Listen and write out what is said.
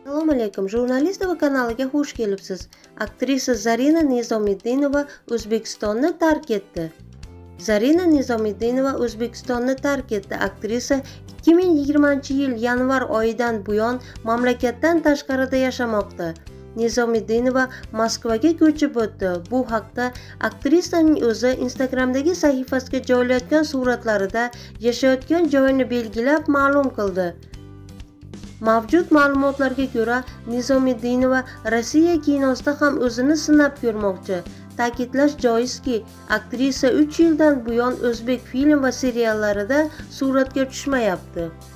Assalomu alaykum, jurnalistika kanaliga xush kelibsiz. Aktrisa Zarina Nizomiddinova O'zbekistonni tark etdi. Zarina Nizomiddinova O'zbekistonni tark etdi. Aktrisa 2020-yil yanvar oyidan buyon mamlakatdan tashqarida yashamoqda. Nizomiddinova Moskvaga ko'chib o'tdi. Bu haqda aktrisaning o'zi Instagramdagi sahifasiga joylayotgan suratlarida yashayotgan joyini belgilab ma'lum qildi. Mavjud ma'lumotlarga ko'ra, Nizomiddinova Rossiya kinosida ham o'zini sinab ko'rmoqchi. Ta'kidlash joizki, aktrisa 3 yildan buyon o'zbek film va seriallarida suratga tushmayapti.